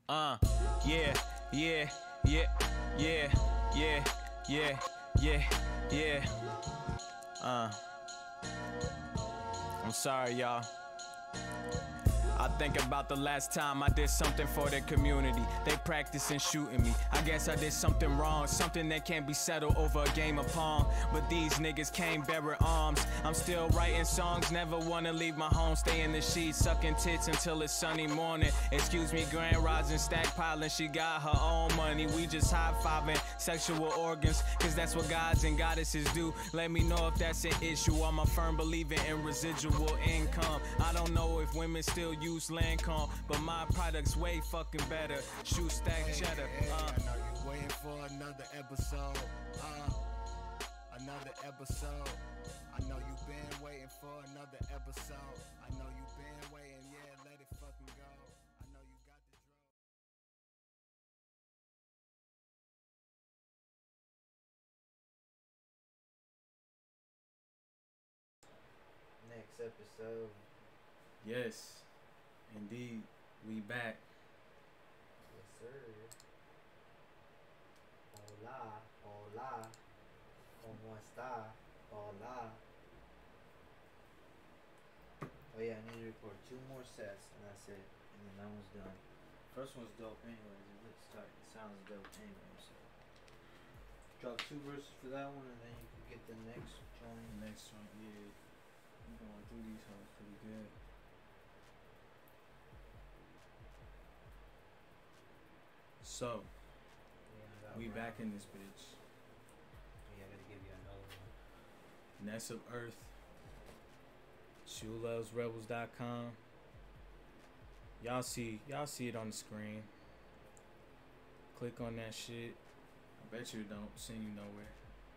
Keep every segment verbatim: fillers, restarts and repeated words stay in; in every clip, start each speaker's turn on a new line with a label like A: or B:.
A: Uh, yeah, yeah, yeah, yeah, yeah, yeah, yeah, yeah. Uh, I'm sorry, y'all. I think about the last time I did something for the community. They practicing shooting me. I guess I did something wrong, something that can't be settled over a game of pong. But these niggas came bearing arms. I'm still writing songs, never wanna leave my home. Stay in the sheets, sucking tits until it's sunny morning. Excuse me, grand rising, stackpiling. She got her own money. We just high-fiving sexual organs, cause that's what gods and goddesses do. Let me know if that's an issue. I'm a firm believer in residual income. I don't know if women still use Lancome, but my product's way fucking better. Shoe stack
B: hey,
A: cheddar.
B: Hey,
A: uh.
B: I know you waiting for another episode. Uh, another episode. I know you been waiting for another episode. I know you been waiting, yeah, let it fucking go. I know you got the drug.
C: Next episode.
A: Yes, indeed, we back.
C: Yes, sir. Hola, hola, ¿cómo está? Hola. Oh yeah, I need to record two more sets, and that's it. And then that one's done. First one's dope anyways. It looks tight. It sounds dope anyway, so. Drop two verses for that one, and then you can get the next joint.
A: Next joint, yeah. I'm going through these songs pretty good. So,
C: Yeah,
A: we
C: round.
A: back in this bitch.
C: Yeah, I gotta give you another one.
A: NesOfEarth, Shu Loves Rebels dot com. Y'all see, y'all see it on the screen. Click on that shit. I bet you it don't send you nowhere.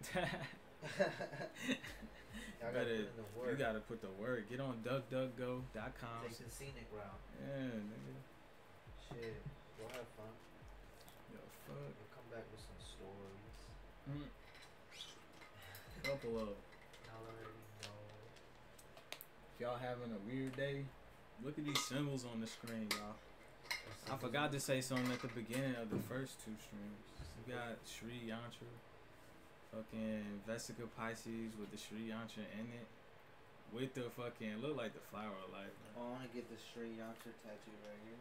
C: Better,
A: you gotta put the word. Get on duck duck go dot com.
C: Take the scenic route.
A: Yeah, nigga.
C: Shit, we'll have fun.
A: Yo, fuck.
C: We'll come back with some stories.
A: Mm. Couple of.
C: Y'all already know.
A: If y'all having a weird day, look at these symbols on the screen, y'all. I forgot to say something at the beginning of the first two streams. We got Sri Yantra, fucking Vesica Pisces with the Sri Yantra in it, with the fucking look like the flower of life. Man.
C: Oh, I want to get the Sri Yantra tattoo right here.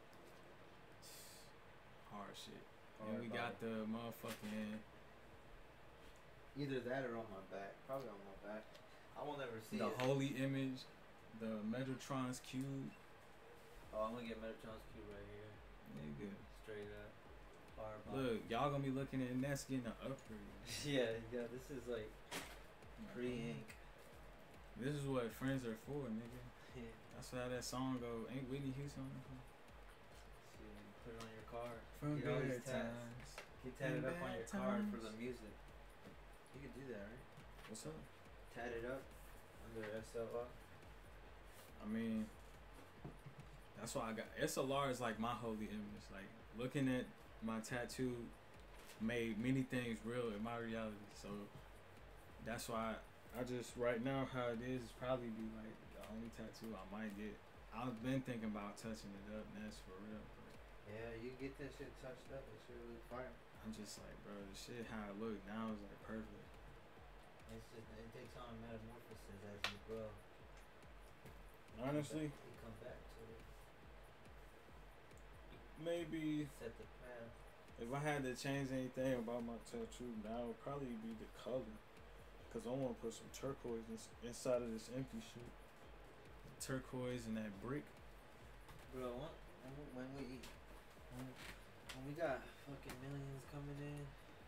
A: Hard shit.
C: Hard
A: and we
C: body.
A: got the motherfucking
C: either that or on my back. Probably on my back. I will never see
A: the
C: it.
A: holy image, the Metatron's cube.
C: Oh, I'm gonna get Metatron's cube right here.
A: Nigga.
C: Straight up. Hard body.
A: Look, y'all gonna be looking at Ness getting an upgrade.
C: yeah, yeah. This is like pre-ink.
A: This is what friends are for, nigga.
C: Yeah.
A: That's how that song go. Ain't Whitney Houston on
C: See, put it on your car.
A: From
C: Get all
A: bad
C: these tats.
A: times.
C: Get tatted up on your car
A: times.
C: for the music. You could do that, right?
A: What's up?
C: Tat it up under S L R.
A: I mean, that's why I got S L R is like my holy image. Like looking at my tattoo made many things real in my reality. So that's why I just right now how it is is probably be like the only tattoo I might get. I've been thinking about touching it up, and that's for real. But
C: Yeah, you get that shit touched up. It should look fire.
A: I'm just like, bro, the shit how it look now is like perfect.
C: It's just it takes on metamorphosis as you grow.
A: Honestly,
C: You come back to it.
A: maybe
C: Set the path.
A: if I had to change anything about my tattoo now, it would probably be the color. Cause I want to put some turquoise in, inside of this empty shit. Turquoise and that brick.
C: Bro, when, when we when, when we got fucking millions coming in,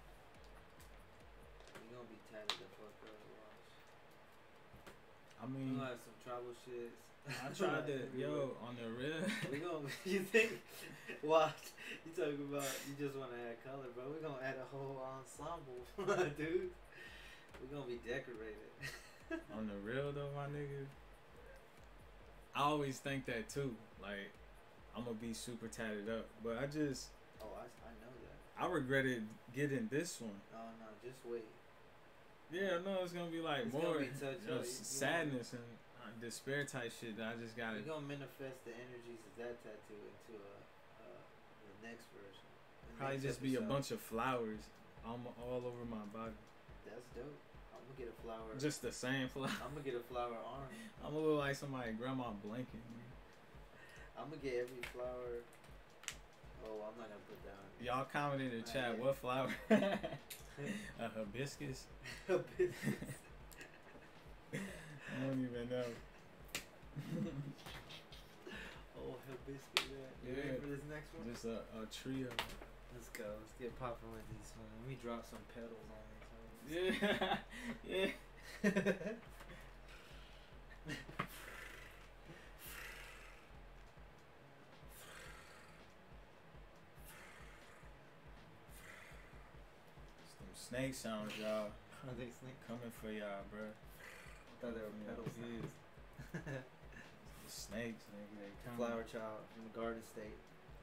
C: we gonna be tatted the fuck up. Watch.
A: I
C: We
A: mean,
C: gonna have some trouble shits.
A: I tried to, yo, on the real.
C: We gonna, you think, watch, you talking about, you just want to add color, bro. We gonna add a whole ensemble, dude. We gonna be decorated.
A: On the real though, my nigga. I always think that too. Like, I'm gonna be super tatted up. But I just,
C: Oh, I, I know that.
A: I regretted getting this one.
C: No, no, just wait.
A: Yeah, no, it's gonna be like
C: It's
A: more
C: gonna be touch
A: you know,
C: up. You-
A: sadness and uh, despair type shit that I just
C: We're
A: gotta.
C: gonna manifest the energies of that tattoo into a, uh, the next version. The
A: Probably
C: next
A: just be a
C: episode.
A: bunch of flowers all, all over my body.
C: That's dope. I'm gonna get a flower.
A: Just the same flower.
C: I'm gonna get a flower arm.
A: I'm gonna look like somebody grandma blanket.
C: I'm gonna get every flower. Oh, I'm not gonna put down.
A: Y'all comment in the
C: Not
A: chat
C: yet.
A: what flower? A hibiscus.
C: Hibiscus.
A: I don't even know.
C: Oh, hibiscus. Yeah. You
A: Yeah.
C: ready for this next one?
A: Just a, a trio.
C: Let's go. Let's get popping with these one. Let me drop some petals on this one.
A: Yeah, yeah. Some snake sounds, y'all.
C: Are they snake?
A: Coming for y'all, bro.
C: I thought they were
A: Yeah,
C: petals.
A: it is. The snakes, nigga, they coming.
C: Flower child from the Garden State.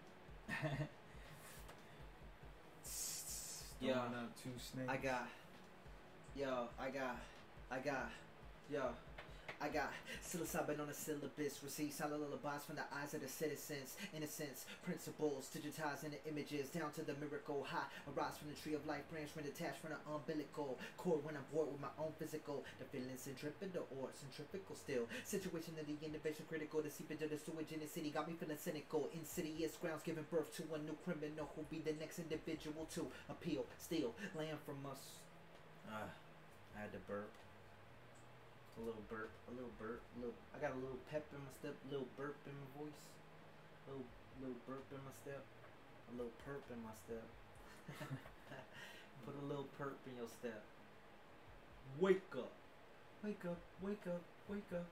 A: Throwing
C: Yeah.
A: up two snakes.
C: I got, yo, I got, I got, yo, I got psilocybin on a syllabus, receive silent lullabies from the eyes of the citizens, innocence, principles, digitizing the images down to the miracle high, arise from the tree of life, branch from detached from the umbilical cord when I'm bored with my own physical, the feeling centripetal or centrifugal still, situation of the innovation critical, the seepage of the sewage in the city got me feeling cynical, insidious grounds giving birth to a new criminal who'll be the next individual to appeal, steal, land from us. Ah, I had to burp. A little burp, a little burp, a little. I got a little pep in my step, a little burp in my voice, a little, little burp in my step, a little perp in my step. Put a little perp in your step. Wake up, wake up, wake up, wake up.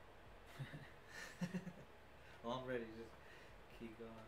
C: Oh, I'm ready. Just keep going.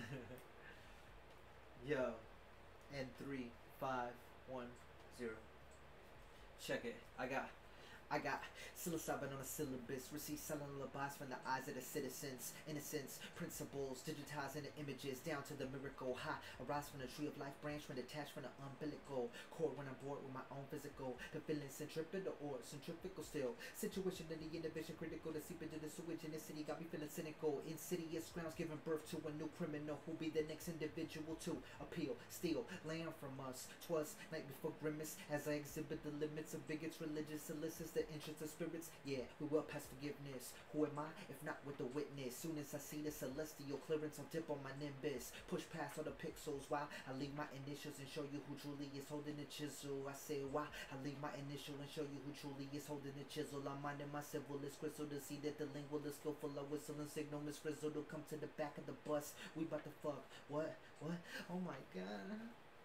C: Yo, and three, five, one, zero. Check it. I got. I got psilocybin on a syllabus, receive silent lullabies from the eyes of the citizens, innocence, principles, digitizing the images down to the miracle high, arise from the tree of life, branch from detached from the umbilical cord when I'm bored with my own physical, the feeling centripetal or centrifugal still, situation of the innovation critical, the seepage of the sewage in the city got me feeling cynical, insidious grounds giving birth to a new criminal who'll be the next individual to appeal, steal, land from us. Twas night before grimace as I exhibit the limits of bigots, religious solicits, the interest of spirits. Yeah, we well past forgiveness. Who am I if not with the witness? Soon as I see the celestial clearance, I'll dip on my nimbus, push past all the pixels while I leave my initials and show you who truly is holding the chisel. I say why I leave my initial and show you who truly is holding the chisel. I'm minding my civil is crystal to see that the lingual is skillful. I whistle and signal Miss Frizzle to come to the back of the bus. We about to fuck. What? What? Oh my god.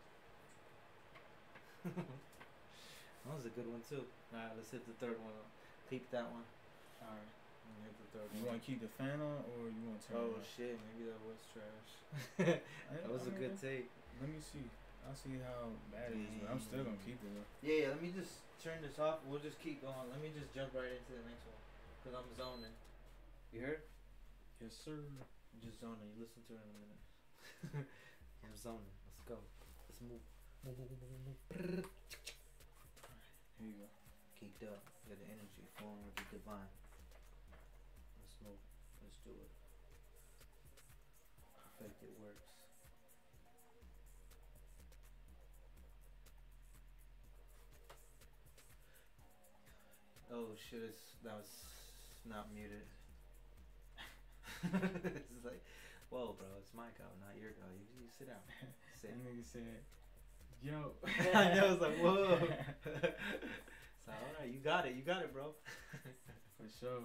C: That was a good one too. Alright, let's hit the third one. Peep that one.
A: Alright.
C: Hit the third
A: You
C: one.
A: want to keep the fan on or you want to turn
C: Oh
A: it off?
C: shit, maybe that was trash.
A: I-
C: That was
A: I
C: a good
A: mean,
C: take.
A: Let me see. I'll see how bad it is, but I'm still gonna keep it. Though.
C: Yeah, yeah, let me just turn this off. We'll just keep going. Let me just jump right into the next one. Because I'm zoning. You heard?
A: Yes, sir.
C: I'm just zoning. You listen to it in a minute. I'm zoning. Let's go. Let's move. Move, move, move, move, move.
A: Here you go.
C: Geeked up. Got the energy flowing with the divine. Let's move. Let's do it. Perfect. It works. Oh shit! It's, that was not muted. It's like, whoa, bro! It's my go, not your go. You, you sit down. Sit.
A: That nigga said, yo.
C: I know. It's like, whoa. So all right, you got it. You got it, bro.
A: For sure.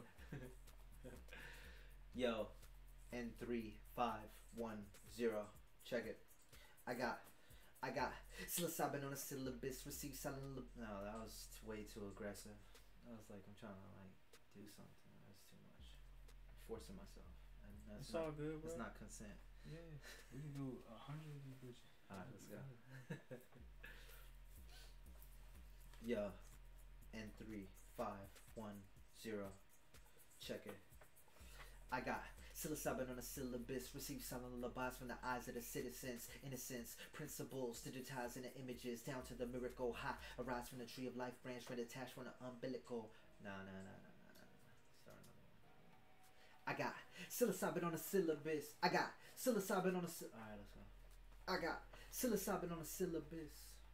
C: Yo, and three, five, one, zero. Check it. I got, I got psilocybin on a syllabus. Receive silent. No, that was t- way too aggressive. I was like, I'm trying to like do something. That's too much. I'm forcing myself, and that's
A: It's
C: not,
A: all good, bro.
C: it's not consent.
A: Yeah. We can do a hundred of these bitches.
C: All right, let's go. Yo, and three, five, one, zero. Check it. I got psilocybin on a syllabus. Receive silent lullabies from the eyes of the citizens. Innocence, principles, digitizing the images down to the miracle high. Arise from the tree of life, branch from detached from the umbilical. Nah, nah, nah, nah, nah, nah, nah. Start another one. I got psilocybin on the syllabus. I got psilocybin on the sy- Alright, let's go. I got psilocybin on the syllabus.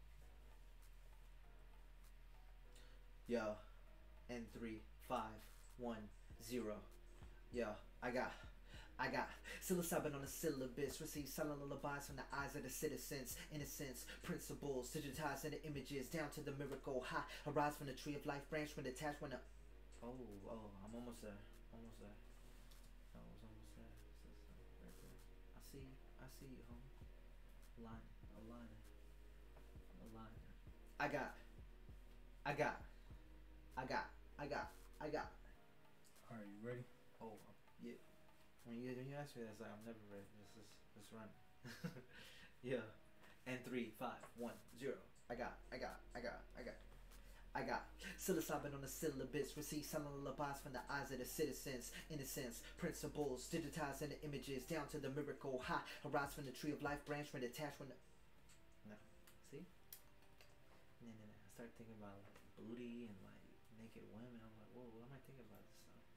C: Yo, N three five one zero. Yo, I got I got psilocybin on the syllabus. Receive silent lullabies from the eyes of the citizens. Innocence, principles, digitized into images down to the miracle. High, arise from the tree of life, branch when detached when the Oh, oh, I'm almost there. Almost there. I was almost there. Right there. I see you. I see you, homie. Line, a line, a line. I got, I got, I got, I got, I got.
A: Are you ready?
C: Oh, yeah. When you when you ask me that, it's like I'm never ready. Let's just let's run. Yeah. And three, five, one, zero. I got, I got, I got, I got. I got psilocybin on the syllabus. Receive silent lullabies from the eyes of the citizens. Innocence, principles, digitized into images down to the miracle. High, arise from the tree of life, branch when detached when the no, see? And then I start thinking about like booty and like naked women. I'm like, whoa, what am I thinking about this stuff?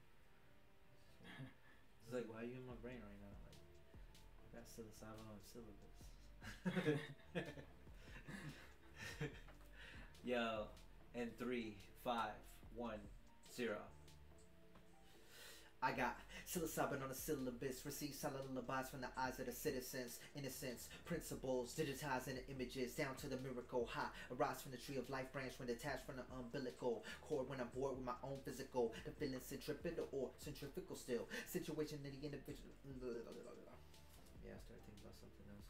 C: It's like, why are you in my brain right now? Like, I got psilocybin on the syllabus. Yo. And three, five, one, zero. I got psilocybin on the syllabus. Receive silent lullabies from the eyes of the citizens. Innocence, principles, digitized into images down to the miracle. High, arise from the tree of life, branch when detached from the umbilical cord. When I'm bored with my own physical, the feeling centripetal or centrifugal still. Situation in the individual. Yeah, I started thinking about something else.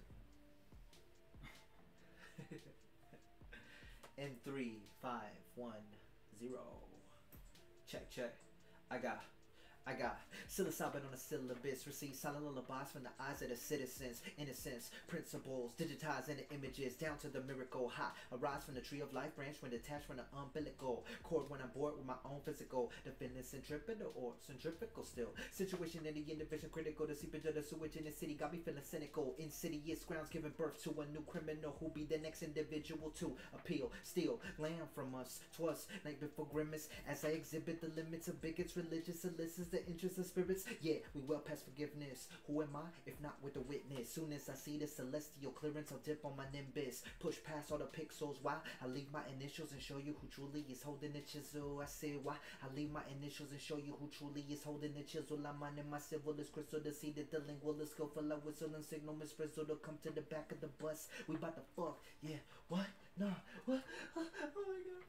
C: In three, five, one, zero. Check, check. I got, I got psilocybin on the syllabus. Receive silent lullabies from the eyes of the citizens. Innocence, principles, digitized into images down to the miracle. High, arise from the tree of life, branch when detached from the umbilical cord. When I'm bored with my own physical, the feeling centripetal or centrifugal still. Situation in the individual critical. The seepage of the sewage in the city got me feeling cynical. Insidious grounds giving birth to a new criminal who be the next individual to appeal, steal land from us. Twas night before grimace as I exhibit the limits of bigots, religious solicits, the interest of spirits. Yeah, we well past forgiveness. Who am I if not with the witness? Soon as I see the celestial clearance, I'll dip on my nimbus. Push past all the pixels. Why? I leave my initials and show you who truly is holding the chisel. I say why? I leave my initials and show you who truly is holding the chisel. I'm mining my civil is crystal to see that the lingual is skillful. I whistle and signal Miss Frizzle to come to the back of the bus. We about to fuck. Yeah. What? Nah. What? Oh my god.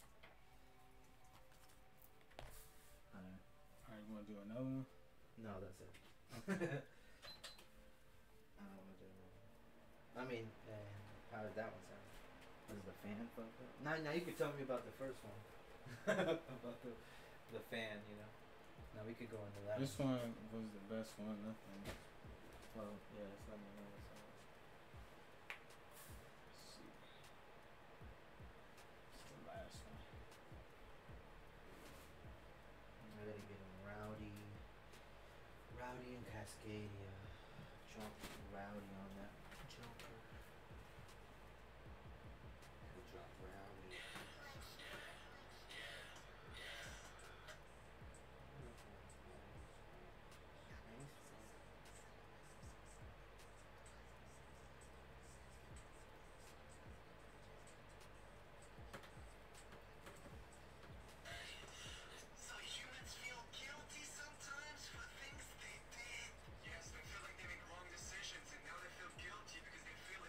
A: Alright, you wanna do another one?
C: No, that's it. I don't want to do it. I mean, uh, how did that one sound? Was the fan fucked up? Now, now you could tell me about the first one. About the the fan, you know. Now we could go into that.
A: This one, one was the best one, nothing.
C: Well, yeah, it's not my name.
A: Let's see. It's the last one.
C: I gotta get him rowdy. Rowdy and Cascadia. Jump rowdy on that jumper. We'll drop rowdy.
B: So humans feel guilty sometimes for things they did. Yes, they feel like they make wrong decisions, and now they feel guilty because they feel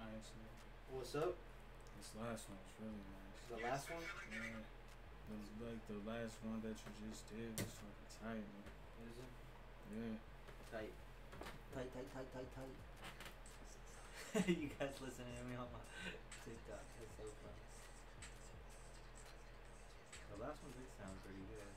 A: actually.
C: What's up?
A: This last one was really nice.
C: The last one?
A: Yeah. It was like the last one that you just did was fucking tight, man.
C: Is it?
A: Yeah.
C: Tight. Tight, tight, tight, tight, tight. You guys listening to me on my TikTok. That's so funny. The last one did sound pretty good.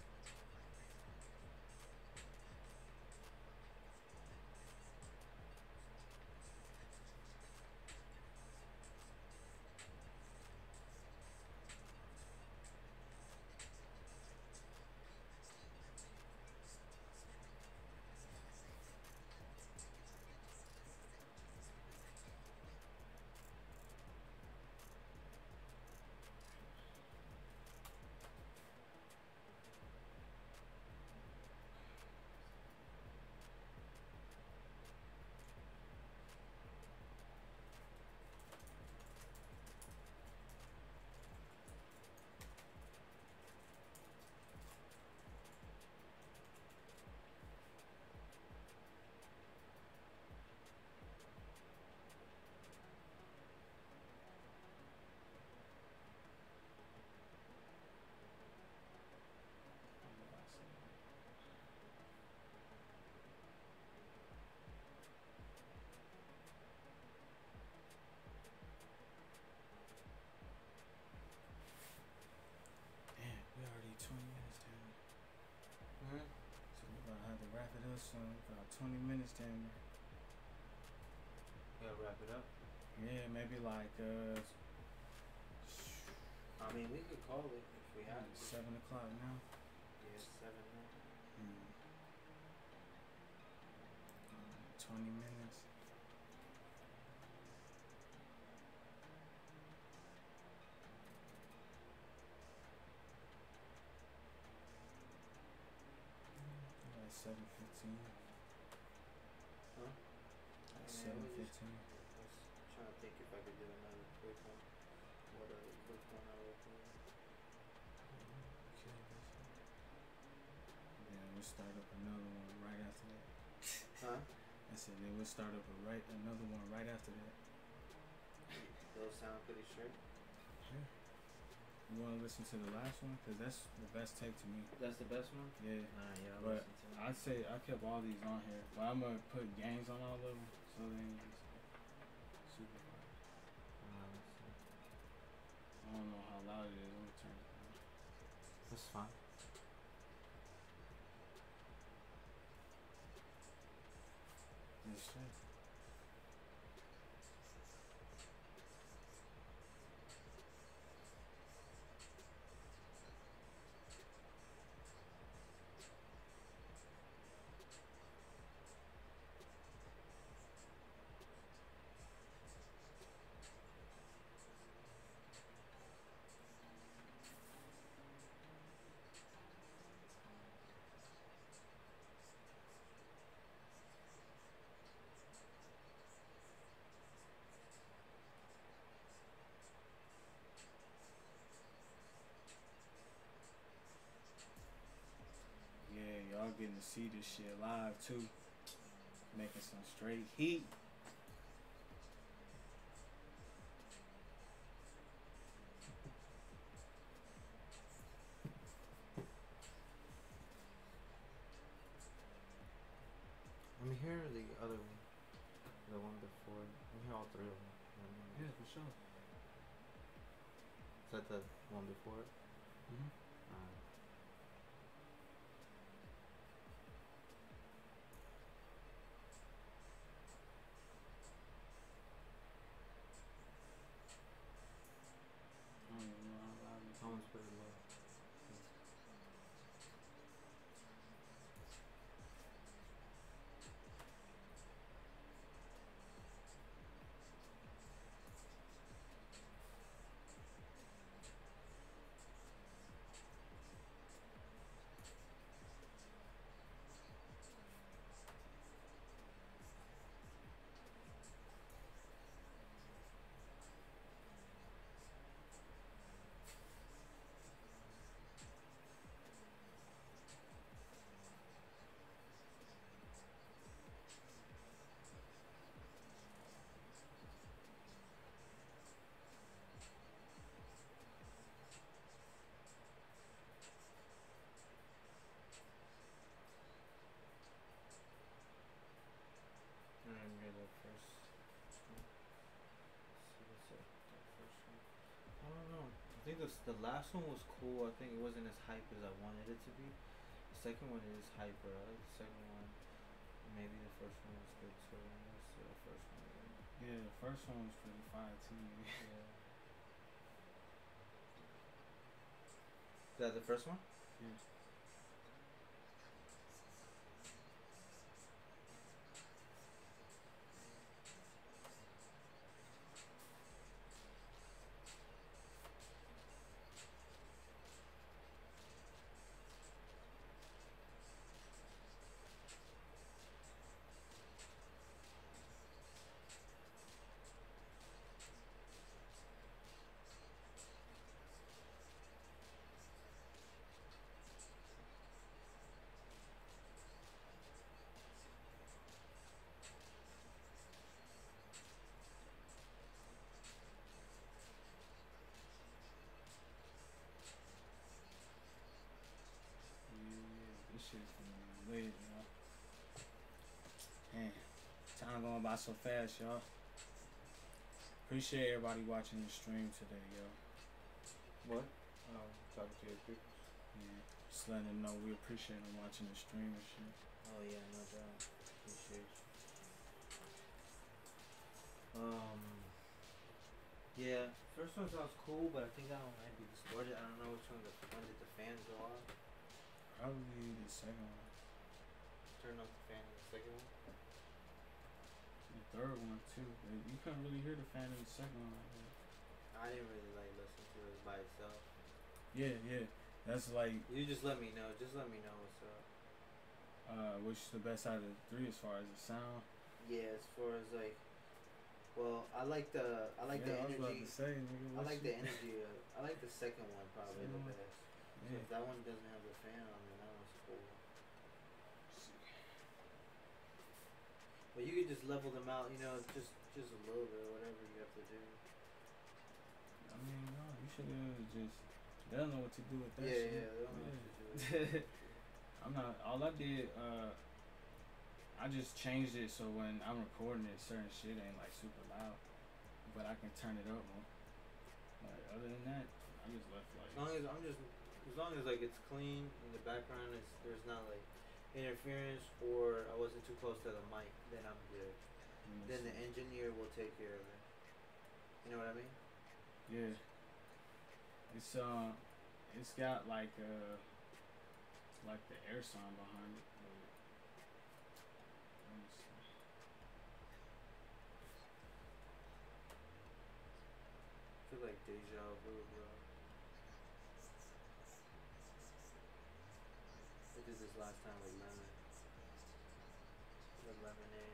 A: Damn, we already twenty minutes down.
C: Mm-hmm.
A: So we're gonna have to wrap it up soon. About twenty minutes down.
C: Gotta wrap it up.
A: Yeah, maybe like uh.
C: I mean, we could call it if we have to.
A: Seven o'clock now.
C: Yeah, it's seven now.
A: Mm. Uh, Twenty minutes. Like seven fifteen.
C: Huh?
A: Like
C: Yeah,
A: seven
C: we just-
A: fifteen.
C: I was trying to think if I could do another quick one. What other quick one I would do?
A: Yeah, we'll start up another one right after that.
C: Huh?
A: I said then we'll start up a right another one right after that.
C: Those sound pretty straight.
A: Yeah. You want to listen to the last one? Because that's the best take to me.
C: That's the best one?
A: Yeah.
C: Nah, yeah, I'll
A: But
C: listen to it.
A: I'd say I kept all these on here. But I'm going to put games on all of them. So then it's super fun.
C: Uh, let's see.
A: I don't know how loud it is. Let me turn it down.
C: That's fine.
A: It's straight. Yeah, y'all getting to see this shit live too. Making some straight heat.
C: Let me hear the other one. The one before. Let me hear all three of them.
A: Yeah, for sure.
C: Is that the one before it?
A: Mm-hmm.
C: Alright.
A: I don't even know how loud it is.
C: Someone's pretty low. I think the the last one was cool. I think it wasn't as hype as I wanted it to be. The second one is hyper. I like the second one. Maybe the first one was good too. Let's see the first one again.
D: Yeah, the first one was pretty fire too.
C: Yeah. Is that the first one?
D: Yeah. This shit's gonna be lit, y'all. Man, time going by so fast, y'all. Appreciate everybody watching the stream today, yo.
C: What? Um, talking to your people.
D: Yeah, just letting them know we appreciate them watching the stream and shit.
C: Oh yeah, no doubt. Appreciate you. Um. Yeah, first one sounds cool, but I think that one might be distorted. I don't know which one. The when did the fan go off?
D: Probably the second one.
C: Turn off the fan in the second one.
D: The third one too. But you couldn't really hear the fan in the second one. Like that.
C: I didn't really like listen to it by itself.
D: Yeah, yeah. That's like
C: You just let me know. Just let me know what's up.
D: uh, which is the best out of the three as far as the sound.
C: Yeah, as far as like, well, I like the I like
D: yeah, I
C: the
D: was about
C: energy.
D: to say, nigga,
C: I
D: what
C: like
D: you-
C: the energy. Of, I like the second one probably
D: Second
C: the
D: one?
C: best. So
D: Yeah.
C: if that one doesn't have the fan on it, that one's cool. But you could just level them out, you know, just just a little bit, whatever you have to do.
D: I mean, no, you should have just. They don't know what to do with that
C: yeah,
D: shit.
C: yeah, they don't know what to do.
D: I'm not. All I did, uh, I just changed it so when I'm recording it, certain shit ain't like super loud, but I can turn it up more. Like other than that, I just left like.
C: As long as I'm just, as long as like it's clean in the background, it's there's not like interference or I wasn't too close to the mic, then I'm good.
D: Mm,
C: Then the engineer will take care of it. You know what I mean?
D: Yeah. It's uh, it's got like uh, like the air sound behind it. But let me see.
C: I feel like deja vu, bro. I did this last time with lemon. The lemonade.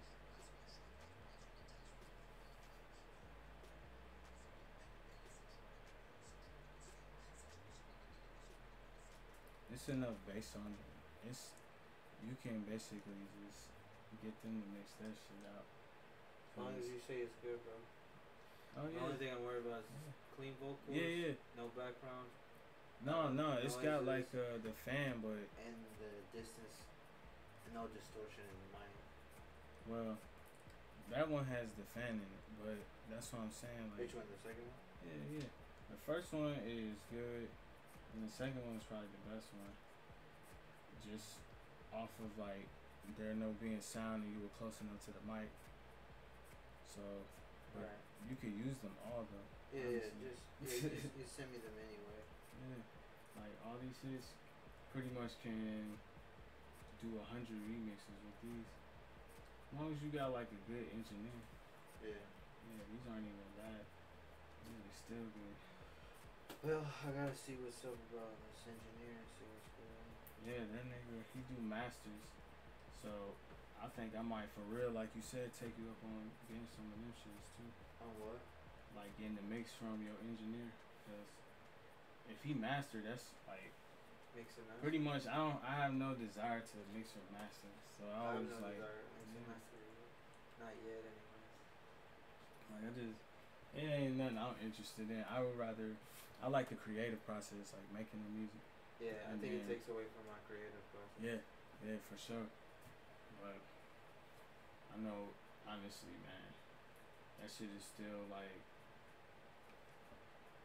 D: It's enough bass on it. It's you can basically just get them to mix that shit out.
C: As long as you say it's good, bro.
D: Oh
C: The
D: yeah.
C: only thing I'm worried about is
D: Yeah.
C: clean vocals.
D: Yeah, yeah.
C: No background.
D: No, no, it's got
C: noises,
D: like uh, the fan, but
C: and the distance. And no distortion in the mic.
D: well, that one has the fan in it, but that's what I'm saying. Like,
C: Which one? The second one?
D: yeah, yeah. The first one is good, and the second one is probably the best one. Just off of like there no being sound and you were close enough to the mic, so but
C: Right.
D: you could use them all though.
C: Yeah, yeah,
D: honestly.
C: just yeah, just, just send me them anyway.
D: Yeah, like all these shits pretty much can do a hundred remixes with these. As long as you got like a good engineer.
C: Yeah.
D: Yeah, these aren't even bad. These are still good.
C: Well, I gotta see what's up about this engineer and see what's going on.
D: Yeah, that nigga, he do masters. So I think I might for real, like you said, take you up on getting some of them shits too.
C: On what?
D: Like getting the mix from your engineer. Cause if he mastered, that's like
C: Mix and master?
D: pretty much. I don't. I have no desire to mix or master. So I
C: I have
D: always
C: no
D: like.
C: desire to mix and
D: yeah.
C: master either. Not yet, anyway.
D: Like I just, it ain't nothing I'm interested in. I would rather, I like the creative process, like making the music.
C: Yeah, I
D: And
C: think it
D: then-
C: takes away from my creative process.
D: Yeah, yeah, for sure. But I know, honestly, man, that shit is still like,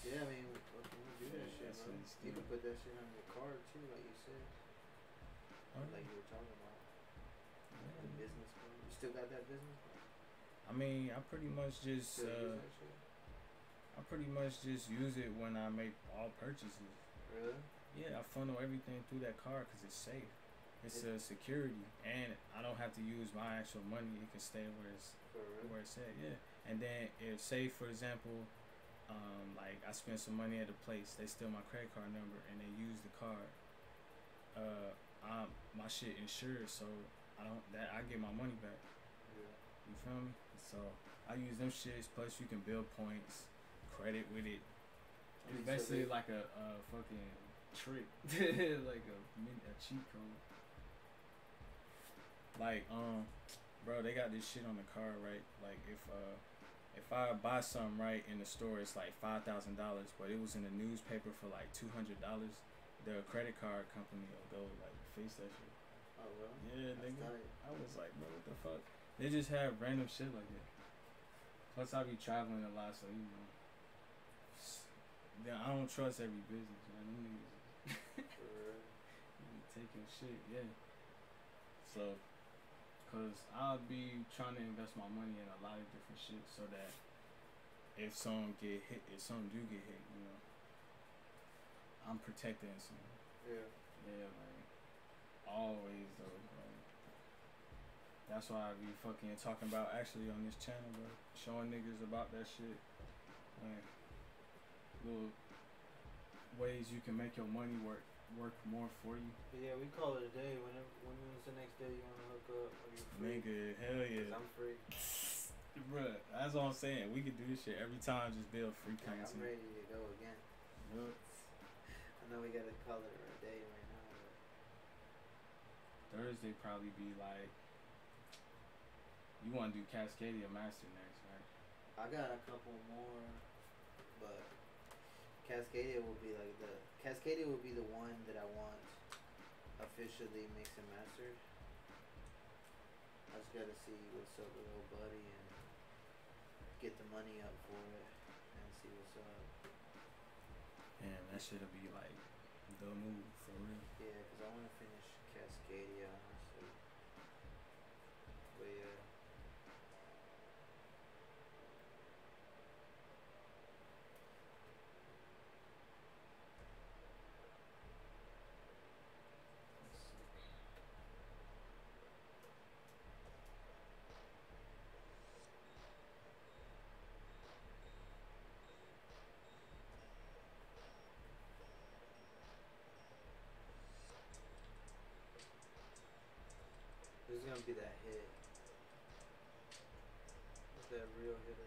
C: Yeah, I mean, what can we do
D: Yeah,
C: that shit,
D: that's
C: bro?
D: what it's
C: You
D: doing.
C: can put that shit on your card too, like you said.
D: Huh?
C: Like you were talking about. Like the
D: Yeah.
C: business card. You still got that business card?
D: I mean, I pretty much just
C: Still
D: uh,
C: use that shit?
D: I pretty much just use it when I make all purchases.
C: Really?
D: Yeah, I funnel everything through that card because it's safe. It's a security, and I don't have to use my actual money. It can stay where it's
C: For real?
D: where it's at. Yeah, and then if say for example, um, like I spend some money at a place, they steal my credit card number and they use the card. Uh, I'm, my shit insured, so I don't that I get my money back.
C: Yeah.
D: You feel me? So I use them shits. Plus you can build points, credit with it.
C: I
D: It's
C: mean, so
D: basically
C: they-
D: like a, a fucking trick, like a min- a cheat code. Like um, bro, they got this shit on the card, right? Like if uh, if I buy something right in the store, it's like five thousand dollars, but it was in the newspaper for like two hundred dollars. The credit card company will go like fix that shit.
C: Oh, well?
D: Yeah,
C: That's
D: nigga.
C: tight.
D: I was like, bro, what the fuck? They just have random shit like that. Plus, I be traveling a lot, so you know. Yeah, I don't trust every business, man. Them niggas
C: For real?
D: you be taking shit, yeah. So, cause I'll be trying to invest my money in a lot of different shit, so that if some get hit, if some do get hit, you know, I'm protecting some.
C: Yeah.
D: Yeah, like always though. Like, that's why I be fucking talking about actually on this channel, bro. Showing niggas about that shit. Like little ways you can make your money work work more for you.
C: But yeah, we call it a day. Whenever, when is the next day you wanna hook up? Or you free?
D: Nigga, hell
C: 'Cause
D: yeah.
C: I'm free.
D: Bruh, that's all I'm saying. We could do this shit every time, just build free
C: Like, I'm
D: content.
C: ready to go again.
D: Yup.
C: I know we gotta call it a day right now, but
D: Thursday probably be like, you want to do Cascadia Master next, right?
C: I got a couple more, but Cascadia will be like the Cascadia will be the one that I want officially mixed and mastered. I just gotta see what's up with old buddy and get the money up for it and see what's up.
D: Man, that shit'll be like the move for real.
C: Yeah, 'cause I want to finish Cascadia honestly. But yeah. This is gonna be that hit. What's that real hitter?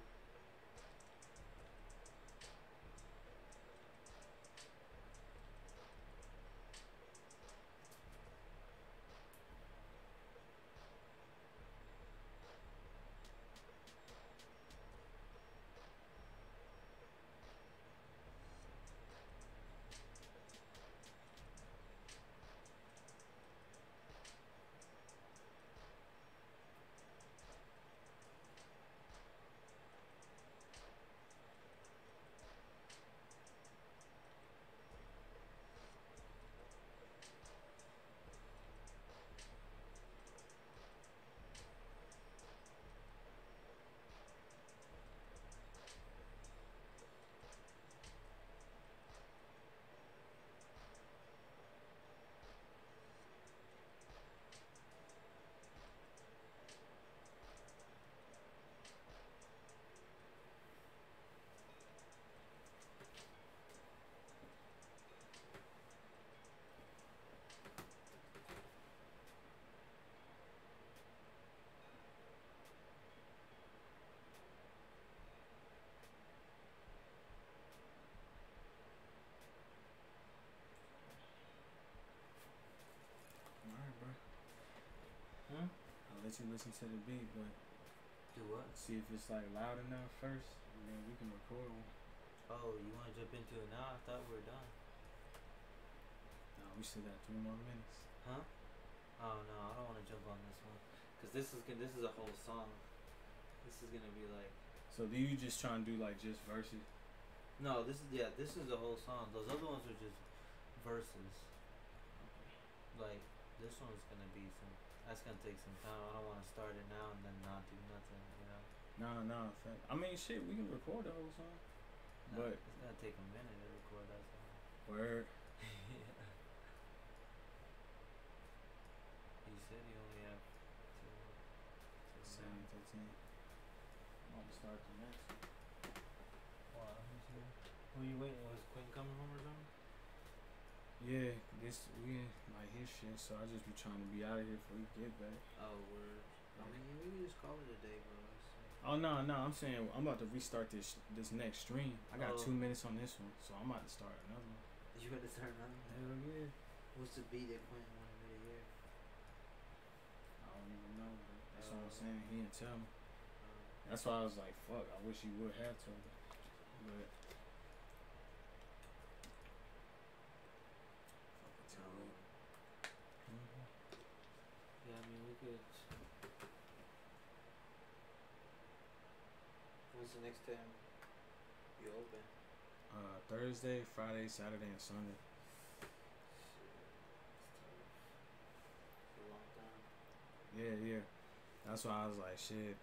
D: Alright, bro.
C: Hmm?
D: I'll let you listen to the beat, but
C: Do what?
D: see if it's like loud enough first, and then we can record one.
C: Oh, you wanna jump into it now? I thought we were done.
D: No, we still got three more minutes.
C: Huh? Oh no, I don't wanna jump on this one. Cause this is gonna, this is a whole song. This is gonna be like,
D: So do you just try and do like just verses?
C: No, this is yeah. This is the whole song. Those other ones are just verses. Like this one's gonna be some. That's gonna take some time. I don't want to start it now and then not do nothing. You know.
D: Nah, nah. Fact. I mean, shit. We can record the whole song.
C: No,
D: But
C: it's gonna take a minute to record that song.
D: word.
C: Yeah. He said he only have two. two
D: Seven fifteen. I'm gonna start the next.
C: Wow, who's here? Who you waiting? Was Quinn coming home or something?
D: Yeah, this we like his shit, so I just be trying to be out of here before he get back.
C: Oh, word. I mean, we can just call it a day, bro. It's, uh,
D: Oh no, no, I'm saying I'm about to restart this this next stream. I got
C: Oh.
D: two minutes on this one, so I'm about to start another one.
C: You ready to start another?
D: Hell yeah.
C: What's the beat that Quinn wanted me to hear?
D: I don't even know, but that's what I'm
C: Oh.
D: saying. He didn't tell me.
C: Um,
D: That's why I was like, fuck. I wish he would have told me, but. Fucking tell
C: um,
D: me. Mhm.
C: yeah, I mean, we could. When's the next time you open?
D: Uh, Thursday, Friday, Saturday, and Sunday.
C: Shit, it's tough. It's a long time.
D: Yeah, yeah. That's why I was like, shit.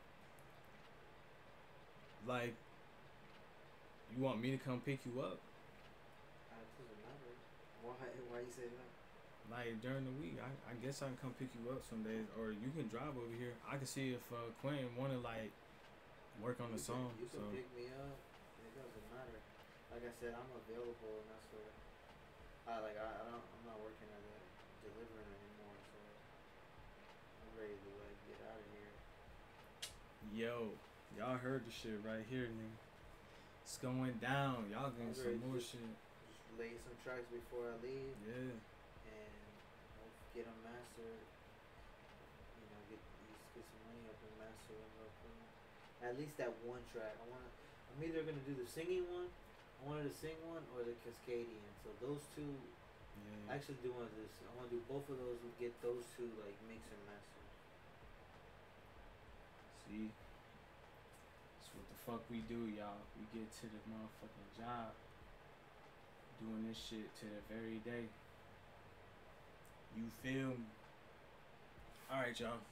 D: Like, you want me to come pick you up?
C: Uh, It doesn't matter. Why? Why you say that?
D: Like, during the week, I, I guess I can come pick you up some days. Or you can drive over here. I can see if uh, Quinn want to, like, work on the
C: You
D: song.
C: Can, you
D: So,
C: can pick me up. It doesn't matter. Like I said, I'm available, and that's what. I like. I, I don't. I'm not working as a deliverer anymore, so I'm ready to like get out of here.
D: yo, y'all heard the shit right here, nigga. It's going down. Y'all getting
C: I'm
D: some
C: ready to
D: more
C: just-
D: shit.
C: Just lay some tracks before I leave,
D: Yeah.
C: and hope get them mastered. You know, get just get some money up and master them real quick. At least that one track. I wanna. I'm either gonna do the singing one. I wanted to sing one or the Cascadian. So those two.
D: Yeah.
C: I actually do want to do this. I want to do both of those and get those two like mix and master.
D: See? That's what the fuck we do, y'all. We get to the motherfucking job. Doing this shit to the very day. You feel me? Alright, y'all.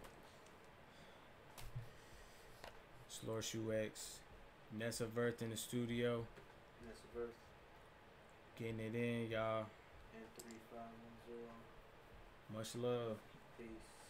D: It's Lord Shu X. NesOfEarth in the studio.
C: NesOfEarth
D: Getting it in, y'all.
C: and three five one zero.
D: Much love.
C: Peace.